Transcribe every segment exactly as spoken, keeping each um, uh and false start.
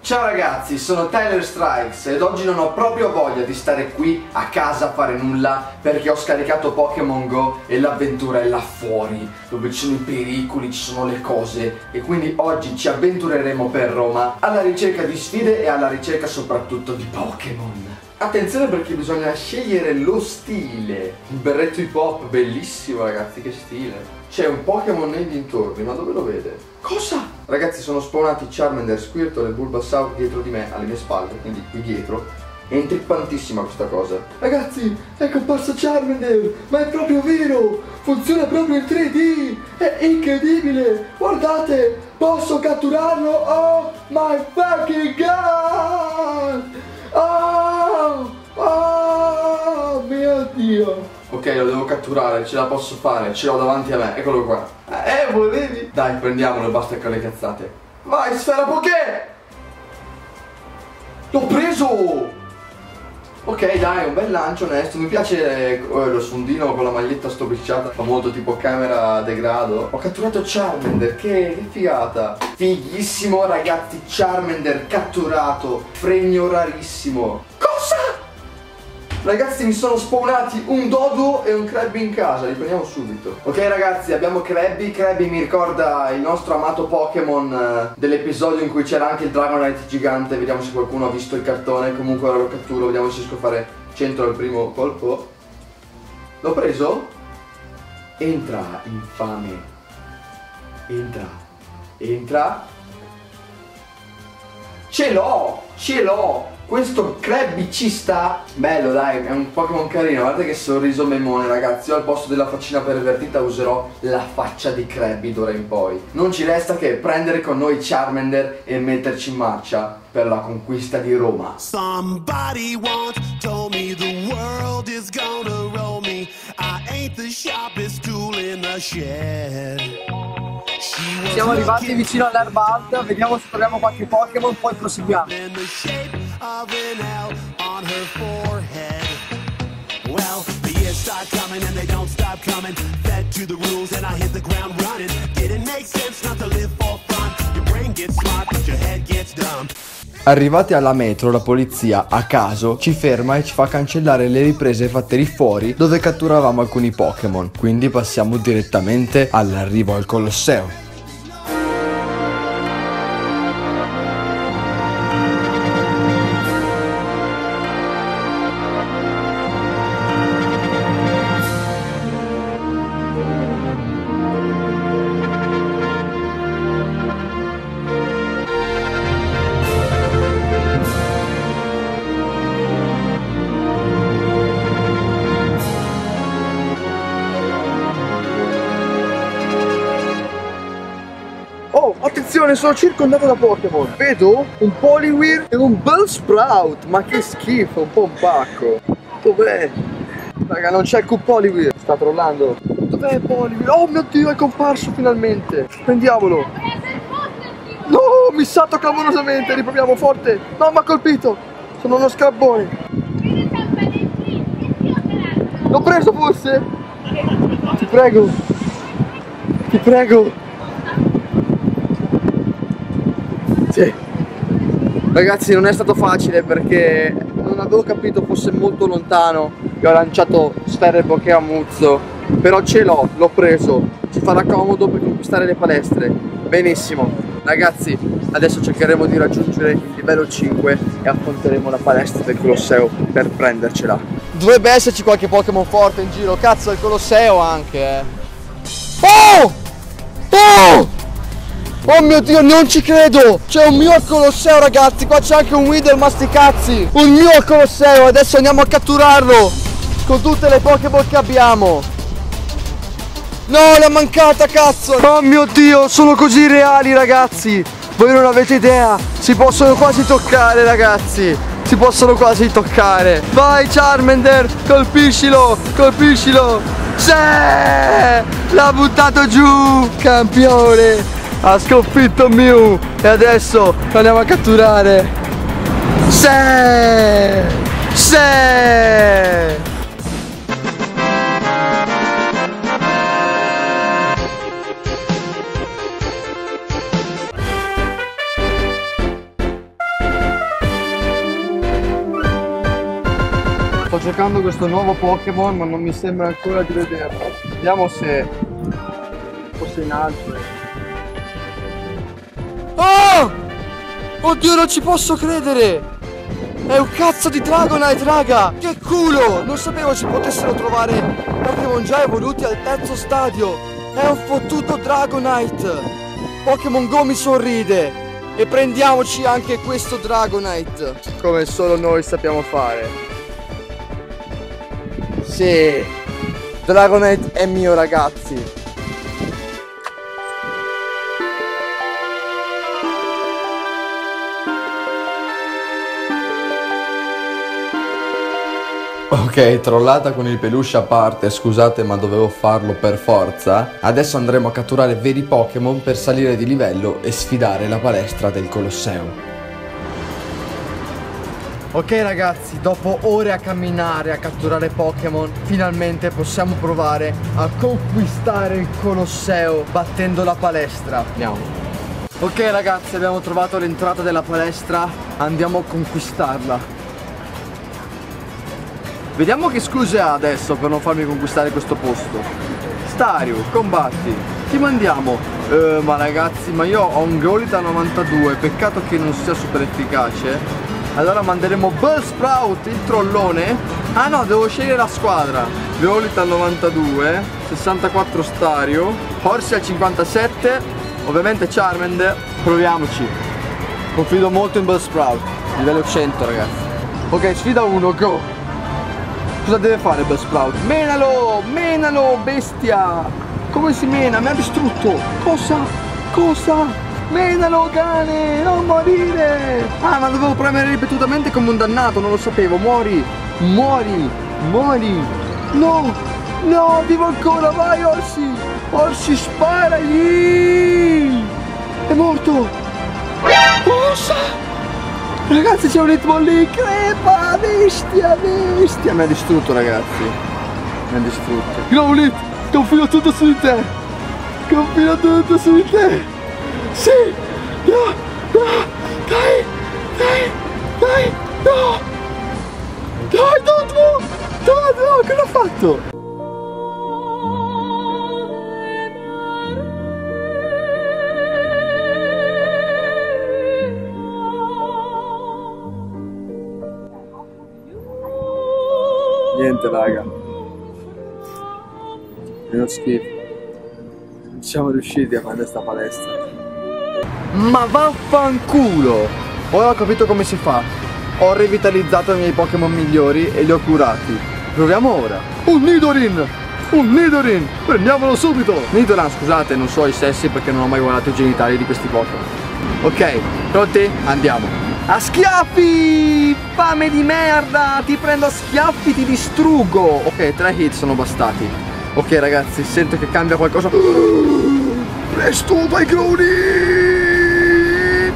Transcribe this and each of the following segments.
Ciao ragazzi, sono Tyler Strikes ed oggi non ho proprio voglia di stare qui a casa a fare nulla perché ho scaricato Pokémon Go e l'avventura è là fuori, dove ci sono i pericoli, ci sono le cose, e quindi oggi ci avventureremo per Roma alla ricerca di sfide e alla ricerca soprattutto di Pokémon. Attenzione perché bisogna scegliere lo stile. Il berretto hip hop, bellissimo ragazzi, che stile. C'è un Pokémon nei dintorni, ma dove lo vede? Cosa? Ragazzi, sono spawnati Charmander, Squirtle e Bulbasaur dietro di me, alle mie spalle, quindi qui dietro. È intrippantissima questa cosa. Ragazzi, è comparso Charmander, ma è proprio vero! Funziona proprio in tre D! È incredibile! Guardate! Posso catturarlo? Oh my fucking god! Oh! Oh mio Dio! Ok, lo devo catturare, ce la posso fare, ce l'ho davanti a me, eccolo qua. Eh, volevi? Dai, prendiamolo, basta con le cazzate. Vai, sfera Poké! L'ho preso! Ok, dai, un bel lancio onesto. Mi piace eh, lo sfondino con la maglietta stropicciata, fa molto tipo camera degrado. Ho catturato Charmander, che, che figata. Fighissimo ragazzi, Charmander catturato, fregno rarissimo. Cosa? Ragazzi, mi sono spawnati un Dodo e un Krabby in casa, li prendiamo subito. Ok ragazzi, abbiamo Krabby. Krabby mi ricorda il nostro amato Pokémon eh, dell'episodio in cui c'era anche il Dragonite gigante. Vediamo se qualcuno ha visto il cartone. Comunque ora lo catturo, vediamo se riesco a fare centro al primo colpo. L'ho preso? Entra, infame. Entra. Entra. Ce l'ho, ce l'ho. Questo Krabby ci sta. Bello dai, è un Pokémon carino. Guardate che sorriso memone ragazzi. Io al posto della faccina pervertita userò la faccia di Krabby d'ora in poi. Non ci resta che prendere con noi Charmander e metterci in marcia per la conquista di Roma. Somebody once told me the world is gonna roll me. I ain't the sharpest tool in the shed. Siamo arrivati vicino all'erba alta, vediamo se troviamo qualche Pokémon, poi proseguiamo. Arrivati alla metro, la polizia a caso ci ferma e ci fa cancellare le riprese fatte lì fuori dove catturavamo alcuni Pokémon. Quindi passiamo direttamente all'arrivo al Colosseo. Oh, attenzione, sono circondato da Pokémon. Vedo un Poliwhirl e un Bellsprout. Ma che schifo, un po' un pacco. Dov'è? Raga, non c'è il Poliwhirl. Sta trollando. Dov'è Poliwhirl? Oh mio Dio, è comparso finalmente. Prendiamolo. No, missato clamorosamente. Riproviamo forte. No, mi ha colpito. Sono uno scabbone. L'ho preso forse? Ti prego. Ti prego. Sì. Ragazzi, non è stato facile perché non avevo capito fosse molto lontano e ho lanciato sfere Poké a muzzo. Però ce l'ho, l'ho preso. Ci farà comodo per conquistare le palestre. Benissimo. Ragazzi, adesso cercheremo di raggiungere il livello cinque e affronteremo la palestra del Colosseo per prendercela. Dovrebbe esserci qualche Pokémon forte in giro. Cazzo, il Colosseo anche, eh. Oh! Oh! Oh mio Dio, non ci credo! C'è un mio al Colosseo ragazzi, qua c'è anche un Weedle masticazzi! Un mio al Colosseo, adesso andiamo a catturarlo! Con tutte le Pokéball che abbiamo! No, l'ha mancata, cazzo! Oh mio Dio, sono così reali ragazzi! Voi non avete idea! Si possono quasi toccare ragazzi! Si possono quasi toccare! Vai Charmander, colpiscilo! Colpiscilo! Sì! L'ha buttato giù! Campione! Ha sconfitto Mew e adesso lo andiamo a catturare. Sì! Sì! sto cercando questo nuovo Pokémon ma non mi sembra ancora di vederlo. Vediamo se fosse in alto. Oh! Oddio, non ci posso credere! È un cazzo di Dragonite, raga! Che culo! Non sapevo ci potessero trovare Pokémon già evoluti al terzo stadio. È un fottuto Dragonite. Pokémon Go mi sorride. E prendiamoci anche questo Dragonite, come solo noi sappiamo fare. Sì, Dragonite è mio, ragazzi. Ok, trollata con il peluche a parte, scusate ma dovevo farlo per forza. Adesso andremo a catturare veri Pokémon per salire di livello e sfidare la palestra del Colosseo. Ok ragazzi, dopo ore a camminare, a catturare Pokémon, finalmente possiamo provare a conquistare il Colosseo battendo la palestra. Andiamo. Ok ragazzi, abbiamo trovato l'entrata della palestra, andiamo a conquistarla. Vediamo che scuse ha adesso per non farmi conquistare questo posto. Staryu, combatti. Ti mandiamo. Eh, ma ragazzi, ma io ho un Growlithe a novantadue, peccato che non sia super efficace. Allora manderemo Bellsprout, il trollone. Ah no, devo scegliere la squadra. Growlithe al novantadue, sessantaquattro Staryu, Horsey al cinquantasette, ovviamente Charmander. Proviamoci. Confido molto in Bellsprout. Livello cento ragazzi. Ok, sfida uno, go. Cosa deve fare Bellsprout? Menalo! Menalo, bestia! Come si mena? Mi ha distrutto! Cosa? Cosa? Menalo, cane! Non morire! Ah, ma dovevo premere ripetutamente come un dannato, non lo sapevo. Muori! Muori! Muori! No! No! Vivo ancora! Vai, Horsey! Horsey, sparagli! È morto! Cosa? Ragazzi, c'è un Hitmonlee, crepa, bestia, bestia. Mi ha distrutto, ragazzi. Mi ha distrutto. Growlithe, confido tutto su di te. Confido tutto su di te. Sì. No, no, dai, dai, dai, no. Dai, Dodmo. Dodmo, che l'ho fatto? Niente raga, è uno schifo. Non siamo riusciti a fare sta palestra. Ma vaffanculo! Ora ho capito come si fa. Ho rivitalizzato i miei Pokémon migliori e li ho curati. Proviamo ora. Un Nidorin! Un Nidorin! Prendiamolo subito! Nidoran, scusate, non so i sessi perché non ho mai guardato i genitali di questi Pokémon. Ok, pronti? Andiamo. A schiaffi! Fame di merda! Ti prendo a schiaffi, ti distruggo! Ok, tre hit sono bastati. Ok ragazzi, sento che cambia qualcosa. Presto, vai Growlithe!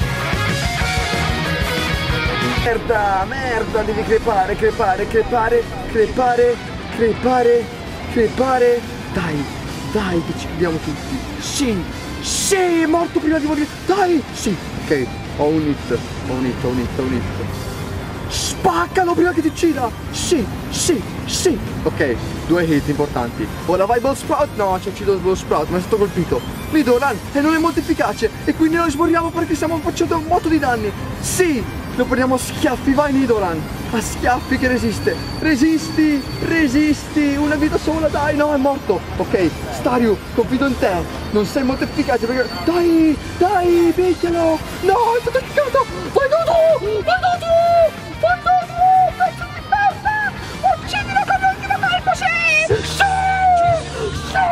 Merda, merda, devi crepare, crepare, crepare, crepare, crepare, crepare. Dai, dai, che ci crediamo tutti. Sì, sì, è morto prima di morire. Dai, sì, ok. Ho un hit, ho un hit, ho un hit, ho un hit. Spaccalo prima che ti uccida! Sì, sì, sì. Ok, due hit importanti. Ora vai Bellsprout. No, ci ha ucciso Bellsprout, ma è stato colpito. Nidoran e non è molto efficace e quindi noi smoriamo perché stiamo facendo un botto di danni. Sì, lo prendiamo a schiaffi, vai Nidoran. A schiaffi che resiste. Resisti, resisti. Una vita sola, dai, no, è morto. Ok, Staryu, confido in te. Non sei molto efficace perché... Dai, dai, picchialo. No, è stato picchiato. Vai Dodo, vai Dodo, vai Dodo, pezzo di merda. Uccidilo con l'ultimo colpo, sì. Sì, sì.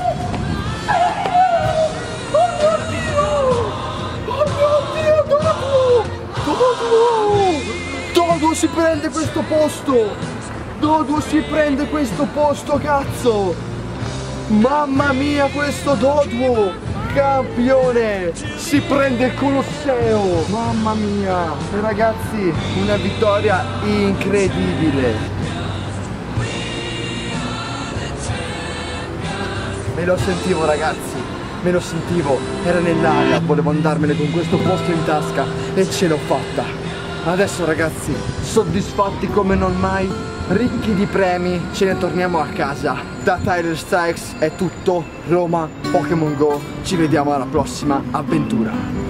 Oh mio Dio. Oh mio Dio, Dodo. Dodo. Dodo si prende questo posto. Dodo si prende questo posto, cazzo. Mamma mia, questo Dodo, campione, si prende il Colosseo. Mamma mia, ragazzi, una vittoria incredibile. Me lo sentivo ragazzi, me lo sentivo, era nell'aria, volevo andarmene con questo posto in tasca e ce l'ho fatta. Adesso ragazzi, soddisfatti come non mai, ricchi di premi, ce ne torniamo a casa. Da Tyler Strikes è tutto. Roma Pokémon Go, ci vediamo alla prossima avventura.